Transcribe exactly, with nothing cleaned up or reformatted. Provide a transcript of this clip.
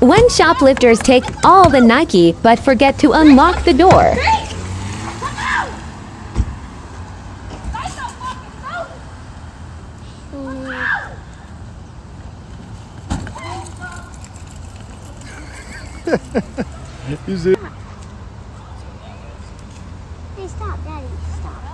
When shoplifters take all the Nike but forget to unlock the door. You see? Hey, stop, Daddy, stop.